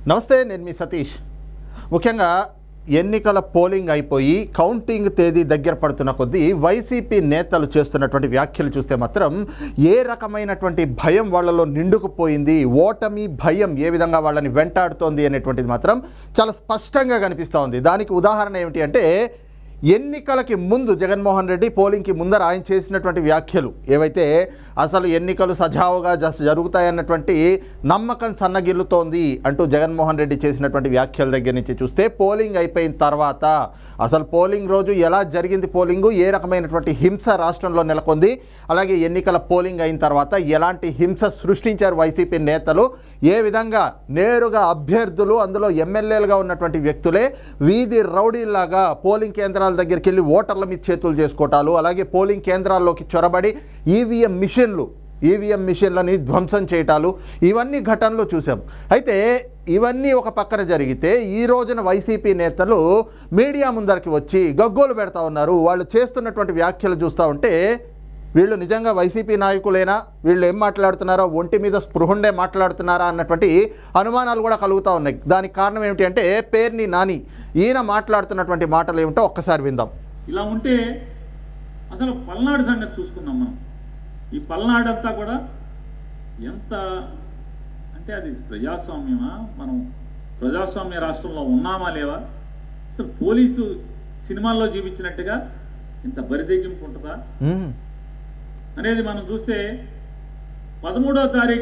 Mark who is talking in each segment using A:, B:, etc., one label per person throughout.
A: నమస్తే, నేను మీ సతీష్. ముఖ్యంగా ఎన్నికల పోలింగ్ అయిపోయి కౌంటింగ్ తేదీ దగ్గర పడుతున్న కొద్దీ వైసీపీ నేతలు చేస్తున్నటువంటి వ్యాఖ్యలు చూస్తే మాత్రం ఏ రకమైనటువంటి భయం వాళ్ళలో నిండుకుపోయింది, ఓటమి భయం ఏ విధంగా వాళ్ళని వెంటాడుతోంది అనేటువంటిది మాత్రం చాలా స్పష్టంగా కనిపిస్తూ ఉంది. దానికి ఉదాహరణ ఏమిటి అంటే, ఎన్నికలకి ముందు జగన్మోహన్ రెడ్డి పోలింగ్కి ముందర ఆయన చేసినటువంటి వ్యాఖ్యలు ఏవైతే అసలు ఎన్నికలు సజావుగా జరుగుతాయన్నటువంటి నమ్మకం సన్నగిల్లుతోంది అంటూ జగన్మోహన్ రెడ్డి చేసినటువంటి వ్యాఖ్యల దగ్గర నుంచి చూస్తే, పోలింగ్ అయిపోయిన తర్వాత అసలు పోలింగ్ రోజు ఎలా జరిగింది, పోలింగు ఏ రకమైనటువంటి హింస రాష్ట్రంలో నెలకొంది, అలాగే ఎన్నికల పోలింగ్ అయిన తర్వాత ఎలాంటి హింస సృష్టించారు వైసీపీ నేతలు, ఏ విధంగా నేరుగా అభ్యర్థులు అందులో ఎమ్మెల్యేలుగా ఉన్నటువంటి వ్యక్తులే వీధి రౌడీలాగా పోలింగ్ కేంద్రాల దగ్గరికి వెళ్ళి ఓటర్ల మీద చేతులు చేసుకోవటాలు, అలాగే పోలింగ్ కేంద్రాల్లోకి చొరబడి ఈవీఎం మిషన్లని ధ్వంసం చేయటాలు, ఇవన్నీ ఘటనలు చూసాం. అయితే ఇవన్నీ ఒక పక్కన జరిగితే ఈ రోజున వైసీపీ నేతలు మీడియా ముందరికి వచ్చి గగ్గోలు పెడతా ఉన్నారు. వాళ్ళు చేస్తున్నటువంటి వ్యాఖ్యలు చూస్తూ ఉంటే వీళ్ళు నిజంగా వైసీపీ నాయకులేనా, వీళ్ళు ఏం మాట్లాడుతున్నారో ఒంటి మీద స్పృహండే మాట్లాడుతున్నారా అన్నటువంటి అనుమానాలు కూడా కలుగుతూ ఉన్నాయి. దానికి కారణం ఏమిటి అంటే, పేర్ని నాని ఈయన మాట్లాడుతున్నటువంటి మాటలు ఏమిటో ఒక్కసారి విందాం.
B: ఇలా ఉంటే అసలు పల్నాడు సంగతి చూసుకుందాం. మనం ఈ పల్నాడు అంతా కూడా ఎంత అంటే అది ప్రజాస్వామ్యమా, మనం ప్రజాస్వామ్య రాష్ట్రంలో ఉన్నామా లేవా, అసలు పోలీసు సినిమాల్లో చూపించినట్టుగా ఇంత బరిదెగ్గింపు ఉంటుందా అనేది మనం చూస్తే 13వ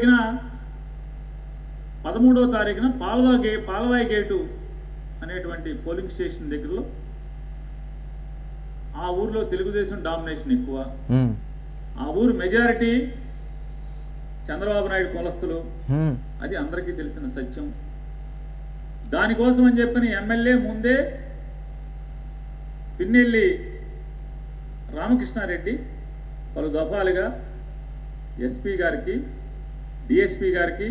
B: తారీఖున పాల్వాయి గేటు అనేటువంటి పోలింగ్ స్టేషన్ దగ్గరలో ఆ ఊర్లో తెలుగుదేశం డామినేషన్ ఎక్కువ, ఆ ఊరు మెజారిటీ చంద్రబాబు నాయుడు కులస్తులు, అది అందరికీ తెలిసిన సత్యం. దానికోసం అని చెప్పని ఎమ్మెల్యే ముందే పిన్నెల్లి రామకృష్ణారెడ్డి పలు దఫాలుగా ఎస్పీ గారికి, డిఎస్పీ గారికి,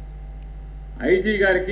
B: ఐజీ గారికి,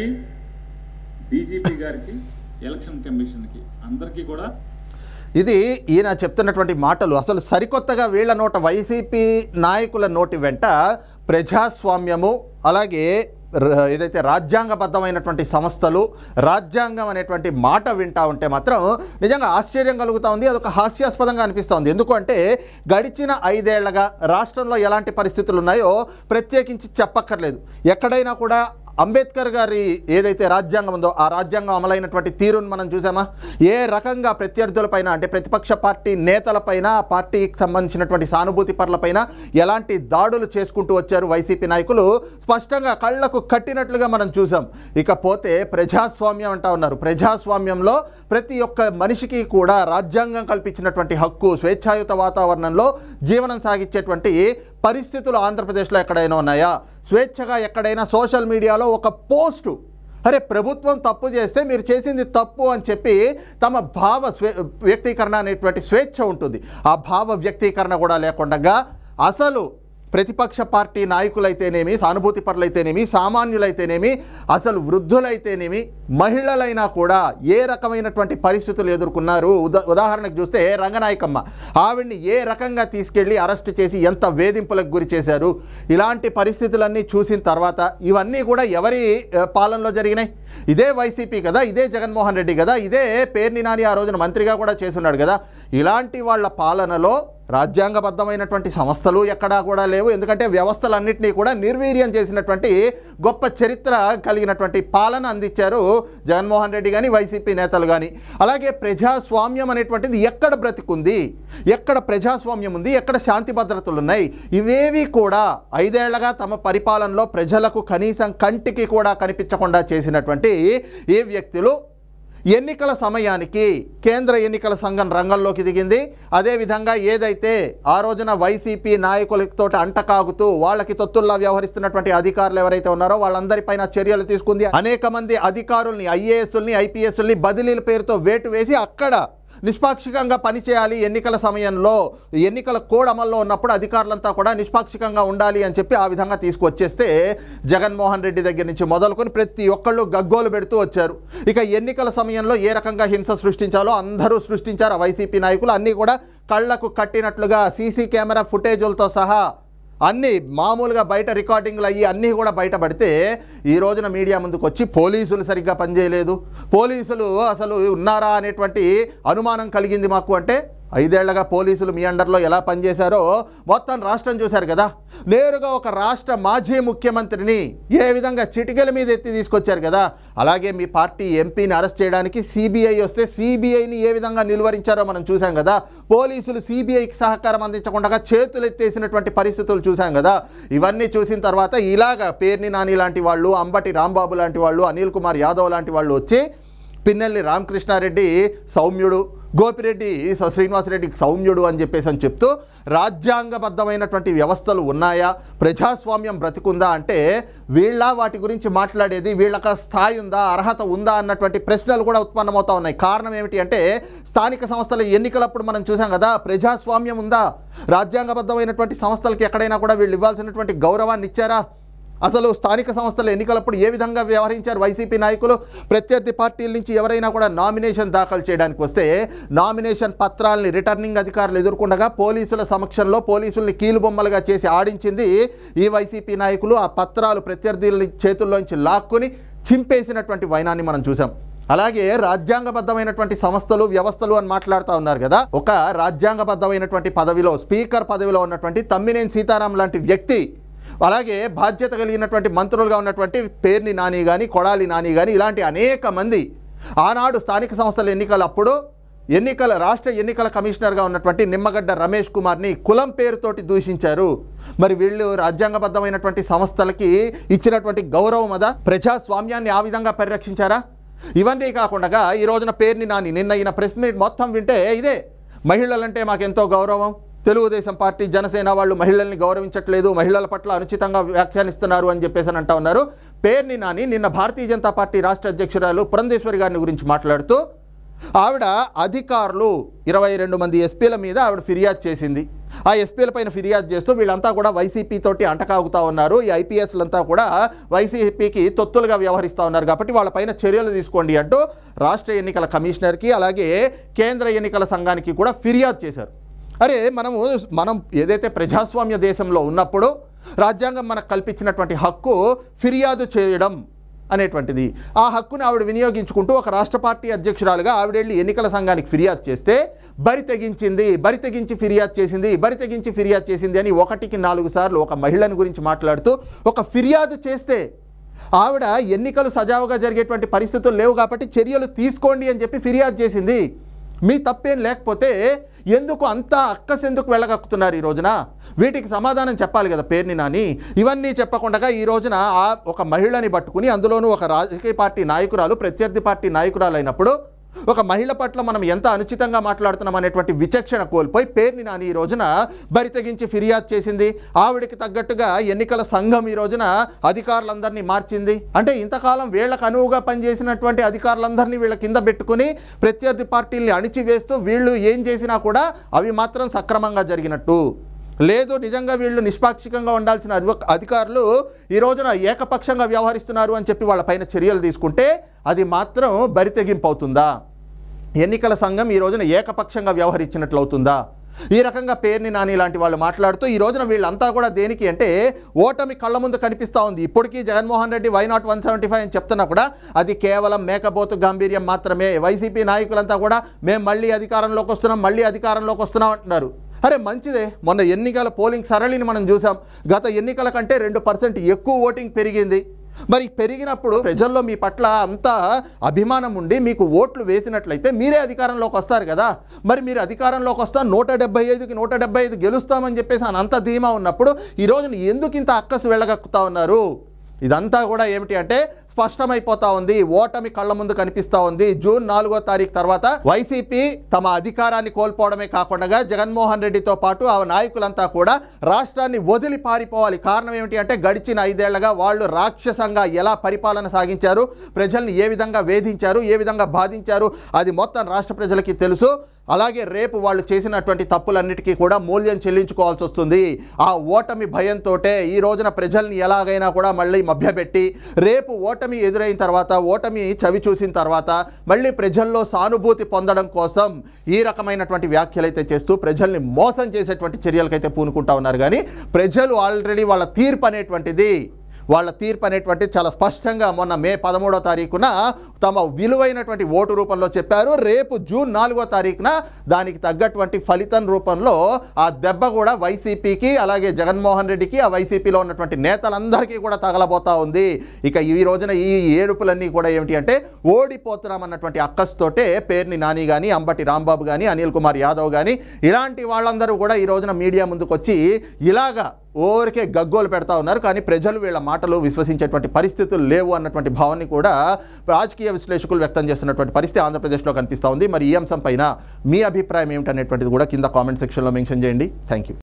B: డీజీపీ గారికి, ఎలక్షన్ కమిషన్కి అందరికీ కూడా
A: ఇది ఈయన చెప్తున్నటువంటి మాటలు అసలు సరికొత్తగా వీళ్ళ నోట, వైసీపీ నాయకుల నోటి వెంట ప్రజాస్వామ్యము, అలాగే ఏదైతే రాజ్యాంగబద్ధమైనటువంటి సంస్థలు, రాజ్యాంగం అనేటువంటి మాట వింటా ఉంటే మాత్రం నిజంగా ఆశ్చర్యం కలుగుతూ ఉంది. అదొక హాస్యాస్పదంగా అనిపిస్తూ ఉంది. ఎందుకంటే గడిచిన 5 ఏళ్లుగా రాష్ట్రంలో ఎలాంటి పరిస్థితులు ఉన్నాయో ప్రత్యేకించి చెప్పక్కర్లేదు. ఎక్కడైనా కూడా అంబేద్కర్ గారి ఏదైతే రాజ్యాంగం ఉందో ఆ రాజ్యాంగం అమలైనటువంటి తీరును మనం చూసామా, ఏ రకంగా ప్రత్యర్థులపైన అంటే ప్రతిపక్ష పార్టీ నేతలపైన, ఆ పార్టీకి సంబంధించినటువంటి సానుభూతి పరులపైన ఎలాంటి దాడులు చేసుకుంటూ వచ్చారు వైసీపీ నాయకులు, స్పష్టంగా కళ్లకు కట్టినట్లుగా మనం చూసాం. ఇకపోతే ప్రజాస్వామ్యం అంటా ఉన్నారు. ప్రజాస్వామ్యంలో ప్రతి ఒక్క మనిషికి కూడా రాజ్యాంగం కల్పించినటువంటి హక్కు, స్వేచ్ఛాయుత వాతావరణంలో జీవనం సాగించేటువంటి పరిస్థితులు ఆంధ్రప్రదేశ్లో ఎక్కడైనా ఉన్నాయా? స్వేచ్ఛగా ఎక్కడైనా సోషల్ మీడియాలో ఒక పోస్టు, అరే ప్రభుత్వం తప్పు చేస్తే మీరు చేసింది తప్పు అని చెప్పి తమ వ్యక్తీకరణ అనేటువంటి స్వేచ్ఛ ఉంటుంది. ఆ భావ వ్యక్తీకరణ కూడా లేకుండా అసలు ప్రతిపక్ష పార్టీ నాయకులైతేనేమి, సానుభూతి పరులైతేనేమి, సామాన్యులైతేనేమి, అసలు వృద్ధులైతేనేమి, మహిళలైనా కూడా ఏ రకమైనటువంటి పరిస్థితులు ఎదుర్కొన్నారు. ఉదాహరణకు చూస్తే రంగనాయకమ్మ, ఆవిడ్ని ఏ రకంగా తీసుకెళ్ళి అరెస్ట్ చేసి ఎంత వేధింపులకు గురి చేశారు. ఇలాంటి పరిస్థితులన్నీ చూసిన తర్వాత ఇవన్నీ కూడా ఎవరి పాలనలో జరిగినాయి? ఇదే వైసీపీ కదా, ఇదే జగన్మోహన్ రెడ్డి కదా, ఇదే పేర్ని నాని ఆ రోజున మంత్రిగా కూడా చేసున్నాడు కదా. ఇలాంటి వాళ్ళ పాలనలో రాజ్యాంగబద్ధమైనటువంటి సంస్థలు ఎక్కడా కూడా లేవు. ఎందుకంటే వ్యవస్థలన్నింటినీ కూడా నిర్వీర్యం చేసినటువంటి గొప్ప చరిత్ర కలిగినటువంటి పాలన అందించారు జగన్మోహన్ రెడ్డి కానీ, వైసీపీ నేతలు కానీ. అలాగే ప్రజాస్వామ్యం అనేటువంటిది ఎక్కడ బ్రతికుంది, ఎక్కడ ప్రజాస్వామ్యం ఉంది, ఎక్కడ శాంతి భద్రతలు ఉన్నాయి? ఇవేవి కూడా 5 ఏళ్లుగా తమ పరిపాలనలో ప్రజలకు కనీసం కంటికి కూడా కనిపించకుండా చేసినటువంటి ఈ వ్యక్తులు ఎన్నికల సమయానికి కేంద్ర ఎన్నికల సంఘం రంగంలోకి దిగింది. అదేవిధంగా ఏదైతే ఆ రోజున వైసీపీ నాయకులతో అంటకాగుతూ వాళ్ళకి తొత్తుల్లా వ్యవహరిస్తున్నటువంటి అధికారులు ఎవరైతే ఉన్నారో వాళ్ళందరిపైన చర్యలు తీసుకుంది. అనేక మంది అధికారుల్ని, ఐఏఎస్ని, ఐపీఎస్ని బదిలీల పేరుతో వేటు వేసి అక్కడ నిష్పాక్షికంగా పనిచేయాలి. ఎన్నికల సమయంలో ఎన్నికల కోడ్ అమల్లో ఉన్నప్పుడు అధికారులంతా కూడా నిష్పాక్షికంగా ఉండాలి అని చెప్పి ఆ విధంగా తీసుకొచ్చేస్తే జగన్మోహన్ రెడ్డి దగ్గర నుంచి మొదలుకొని ప్రతి ఒక్కళ్ళు గగ్గోలు పెడుతూ వచ్చారు. ఇక ఎన్నికల సమయంలో ఏ రకంగా హింస సృష్టించాలో అందరూ సృష్టించారు. వైసీపీ నాయకులు అన్నీ కూడా కళ్లకు కట్టినట్లుగా సీసీ కెమెరా ఫుటేజులతో సహా అన్నీ మామూలుగా బయట రికార్డింగ్లు అయ్యి అన్నీ కూడా బయటపడితే ఈ రోజున మీడియా ముందుకు వచ్చి పోలీసులు సరిగ్గా పనిచేయలేదు, పోలీసులు అసలు ఉన్నారా అనేటువంటి అనుమానం కలిగింది మాకు అంటే 5 ఏళ్లగా పోలీసులు మీ అండర్లో ఎలా పనిచేశారో మొత్తం రాష్ట్రం చూశారు కదా. నేరుగా ఒక రాష్ట్ర మాజీ ముఖ్యమంత్రిని ఏ విధంగా చిటికెల మీద ఎత్తి తీసుకొచ్చారు కదా. అలాగే మీ పార్టీ ఎంపీని అరెస్ట్ చేయడానికి సిబిఐ వస్తే సిబిఐని ఏ విధంగా నిలువరించారో మనం చూసాం కదా. పోలీసులు సిబిఐకి సహకారం అందించకుండా చేతులు ఎత్తేసినటువంటి పరిస్థితులు చూసాం కదా. ఇవన్నీ చూసిన తర్వాత ఇలాగా పేర్ని నాని లాంటి వాళ్ళు, అంబటి రాంబాబు లాంటి వాళ్ళు, అనిల్ కుమార్ యాదవ్ లాంటి వాళ్ళు వచ్చి పిన్నెల్లి రామకృష్ణారెడ్డి సౌమ్యుడు, గోపిరెడ్డి శ్రీనివాసరెడ్డి సౌమ్యుడు అని చెప్తూ రాజ్యాంగబద్ధమైనటువంటి వ్యవస్థలు ఉన్నాయా, ప్రజాస్వామ్యం బ్రతికుందా అంటే వీళ్ళ వాటి గురించి మాట్లాడేది, వీళ్ళకి స్థాయి ఉందా, అర్హత ఉందా అన్నటువంటి ప్రశ్నలు కూడా ఉత్పన్నమవుతా ఉన్నాయి. కారణం ఏమిటి అంటే స్థానిక సంస్థల ఎన్నికలప్పుడు మనం చూసాం కదా, ప్రజాస్వామ్యం ఉందా, రాజ్యాంగబద్ధమైనటువంటి సంస్థలకి ఎక్కడైనా కూడా వీళ్ళు ఇవ్వాల్సినటువంటి గౌరవాన్ని ఇచ్చారా, అసలు స్థానిక సంస్థల ఎన్నికలప్పుడు ఏ విధంగా వ్యవహరించారు వైసీపీ నాయకులు. ప్రత్యర్థి పార్టీల నుంచి ఎవరైనా కూడా నామినేషన్ దాఖలు చేయడానికి వస్తే నామినేషన్ పత్రాలని రిటర్నింగ్ అధికారులు ఎదుర్కొండగా పోలీసుల సమక్షంలో పోలీసుల్ని కీలుబొమ్మలుగా చేసి ఆడించింది ఈ వైసీపీ నాయకులు. ఆ పత్రాలు ప్రత్యర్థుల చేతుల్లోంచి లాక్కుని చింపేసినటువంటి వైనాన్ని మనం చూసాం. అలాగే రాజ్యాంగబద్ధమైనటువంటి సంస్థలు వ్యవస్థలు అని మాట్లాడుతూ ఉన్నారు కదా. ఒక రాజ్యాంగబద్ధమైనటువంటి పదవిలో స్పీకర్ పదవిలో ఉన్నటువంటి తమ్మినేని సీతారాం లాంటి వ్యక్తి, అలాగే బాధ్యత కలిగినటువంటి మంత్రులుగా ఉన్నటువంటి పేర్ని నాని కానీ, కొడాలి నాని కానీ, ఇలాంటి అనేక మంది ఆనాడు స్థానిక సంస్థల ఎన్నికలప్పుడు రాష్ట్ర ఎన్నికల కమిషనర్గా ఉన్నటువంటి నిమ్మగడ్డ రమేష్ కుమార్ని కులం పేరుతోటి దూషించారు. మరి వీళ్ళు రాజ్యాంగబద్ధమైనటువంటి సంస్థలకి ఇచ్చినటువంటి గౌరవం అదా, ప్రజాస్వామ్యాన్ని ఆ విధంగా పరిరక్షించారా? ఇవన్నీ కాకుండా ఈ రోజున పేర్ని నాని నిన్న ఈయన ప్రెస్ మీట్ మొత్తం వింటే ఇదే, మహిళలంటే మాకెంతో గౌరవం, తెలుగుదేశం పార్టీ జనసేన వాళ్ళు మహిళల్ని గౌరవించట్లేదు, మహిళల పట్ల అనుచితంగా వ్యాఖ్యానిస్తున్నారు అని చెప్పేసి అంటా ఉన్నారు. పేర్ని నాని నిన్న భారతీయ జనతా పార్టీ రాష్ట్ర అధ్యక్షురాలు పురంధేశ్వరి గారిని గురించి మాట్లాడుతూ ఆవిడ అధికారులు 22 మంది ఎస్పీల మీద ఆవిడ ఫిర్యాదు చేసింది. ఆ ఎస్పీల పైన ఫిర్యాదు చేస్తూ వీళ్ళంతా కూడా వైసీపీ తోటి అంటకాగుతూ ఉన్నారు, ఈ ఐపీఎస్లంతా కూడా వైసీపీకి తొత్తులుగా వ్యవహరిస్తూ ఉన్నారు కాబట్టి వాళ్ళపైన చర్యలు తీసుకోండి అంటూ రాష్ట్ర ఎన్నికల కమిషనర్కి అలాగే కేంద్ర ఎన్నికల సంఘానికి కూడా ఫిర్యాదు చేశారు. అరే మనం ఏదైతే ప్రజాస్వామ్య దేశంలో ఉన్నప్పుడు రాజ్యాంగం మనకు కల్పించినటువంటి హక్కు ఫిర్యాదు చేయడం అనేటువంటిది, ఆ హక్కును ఆవిడ వినియోగించుకుంటూ ఒక రాష్ట్ర పార్టీ అధ్యక్షురాలుగా ఆవిడ వెళ్ళి ఎన్నికల సంఘానికి ఫిర్యాదు చేస్తే బరి తెగించి ఫిర్యాదు చేసింది అని 1కి 4 సార్లు ఒక మహిళని గురించి మాట్లాడుతూ ఒక ఫిర్యాదు చేస్తే ఆవిడ ఎన్నికలు సజావుగా జరిగేటువంటి పరిస్థితులు లేవు కాబట్టి చర్యలు తీసుకోండి అని చెప్పి ఫిర్యాదు చేసింది. మీ తప్పేం లేకపోతే ఎందుకు అంత అక్కసెందుకు వెళ్ళగక్కుతున్నారు ఈ రోజున? వీటికి సమాధానం చెప్పాలి కదా పేర్ని నాని. ఇవన్నీ చెప్పకుండా ఈ రోజున ఒక మహిళని పట్టుకుని, అందులోనూ ఒక రాజకీయ పార్టీ నాయకురాలు, ప్రత్యర్థి పార్టీ నాయకురాలు అయినప్పుడు ఒక మహిళ పట్ల మనం ఎంత అనుచితంగా మాట్లాడుతున్నాం అనేటువంటి విచక్షణ కోల్పోయి పేర్ని నాని ఈ రోజున బరి తెగించి ఫిర్యాదు చేసింది. ఆవిడికి తగ్గట్టుగా ఎన్నికల సంఘం ఈ రోజున అధికారులందరినీ మార్చింది. అంటే ఇంతకాలం వీళ్ళకు అనువుగా పనిచేసినటువంటి అధికారులందరినీ వీళ్ళ కింద పెట్టుకుని ప్రత్యర్థి పార్టీల్ని అణిచివేస్తూ వీళ్ళు ఏం చేసినా కూడా అవి మాత్రం సక్రమంగా జరిగినట్టు లేదు. నిజంగా వీళ్ళు నిష్పాక్షికంగా ఉండాల్సిన అధికారులు ఈ రోజున ఏకపక్షంగా వ్యవహరిస్తున్నారు అని చెప్పి వాళ్ళపైన చర్యలు తీసుకుంటే అది మాత్రం బరితెగింపు అవుతుందా? ఎన్నికల సంఘం ఈ రోజున ఏకపక్షంగా వ్యవహరించినట్లు అవుతుందా? ఈ రకంగా పేర్ని నాని లాంటి వాళ్ళు మాట్లాడుతూ ఈ రోజున వీళ్ళంతా కూడా దేనికి అంటే ఓటమి కళ్ళ ముందు కనిపిస్తూ ఉంది. ఇప్పటికీ జగన్మోహన్ రెడ్డి వై నాట్ 175 అని చెప్తున్నా కూడా అది కేవలం మేకపోతు గాంభీర్యం మాత్రమే. వైసీపీ నాయకులంతా కూడా మేము మళ్ళీ అధికారంలోకి వస్తున్నాం అంటున్నారు. అరే మంచిదే, మొన్న ఎన్నికల పోలింగ్ సరళిని మనం చూసాం. గత ఎన్నికల కంటే 2% ఎక్కువ ఓటింగ్ పెరిగింది. మరి పెరిగినప్పుడు ప్రజల్లో మీ పట్ల అంత అభిమానం ఉండి మీకు ఓట్లు వేసినట్లయితే మీరే అధికారంలోకి వస్తారు కదా. మరి మీరు అధికారంలోకి వస్తాం 175కి 175 గెలుస్తామని చెప్పేసి అంత ధీమా ఉన్నప్పుడు ఈ రోజున ఎందుకు ఇంత అక్కసు వెళ్ళగక్కుతా ఉన్నారు? ఇదంతా కూడా ఏమిటి అంటే స్పష్టమైపోతా ఉంది, ఓటమి కళ్ళ ముందు కనిపిస్తూ ఉంది. జూన్ 4వ తారీఖు తర్వాత వైసీపీ తమ అధికారాన్ని కోల్పోవడమే కాకుండా జగన్మోహన్ రెడ్డితో పాటు ఆ నాయకులంతా కూడా రాష్ట్రాన్ని వదిలి పారిపోవాలి. కారణం ఏమిటి అంటే గడిచిన 5 ఏళ్లుగా వాళ్ళు రాక్షసంగా ఎలా పరిపాలన సాగించారు, ప్రజల్ని ఏ విధంగా వేధించారు, ఏ విధంగా బాధించారు అది మొత్తం రాష్ట్ర ప్రజలకి తెలుసు. అలాగే రేపు వాళ్ళు చేసినటువంటి తప్పులన్నిటికీ కూడా మూల్యం చెల్లించుకోవాల్సి వస్తుంది. ఆ ఓటమి భయంతో ఈ రోజున ప్రజల్ని ఎలాగైనా కూడా మళ్ళీ మభ్యపెట్టి రేపు ఓటమి ఓటమి ఎదురైన తర్వాత, ఓటమి చవి చూసిన తర్వాత మళ్ళీ ప్రజల్లో సానుభూతి పొందడం కోసం ఈ రకమైనటువంటి వ్యాఖ్యలు అయితే చేస్తూ ప్రజల్ని మోసం చేసేటువంటి చర్యలకైతే పూనుకుంటా ఉన్నారు. కానీ ప్రజలు ఆల్రెడీ వాళ్ళ తీర్పు అనేటువంటిది చాలా స్పష్టంగా మొన్న మే 13వ తారీఖున తమ విలువైనటువంటి ఓటు రూపంలో చెప్పారు. రేపు జూన్ 4వ తారీఖున దానికి తగ్గటువంటి ఫలితం రూపంలో ఆ దెబ్బ కూడా వైసీపీకి, అలాగే జగన్మోహన్ రెడ్డికి, ఆ వైసీపీలో ఉన్నటువంటి నేతలందరికీ కూడా తగలబోతా ఉంది. ఇక ఈ రోజున ఈ ఏడుపులన్నీ కూడా ఏమిటి అంటే ఓడిపోతున్నామన్నటువంటి అక్కస్తోటే పేర్ని నాని కానీ, అంబటి రాంబాబు కానీ, అనిల్ కుమార్ యాదవ్ కానీ ఇలాంటి వాళ్ళందరూ కూడా ఈ రోజున మీడియా ముందుకు వచ్చి ఇలాగా ఊరికే గగ్గోలు పెడతా ఉన్నారు. కానీ ప్రజలు వీళ్ళ మాటలు విశ్వసించేటువంటి పరిస్థితులు లేవు అన్నటువంటి భావాన్ని కూడా రాజకీయ విశ్లేషకులు వ్యక్తం చేస్తున్నటువంటి పరిస్థితి ఆంధ్రప్రదేశ్లో కనిపిస్తూ ఉంది. మరి ఈ అంశం పైన మీ అభిప్రాయం ఏమిటనేటువంటిది కూడా కింద కామెంట్ సెక్షన్లో మెన్షన్ చేయండి. Thank you.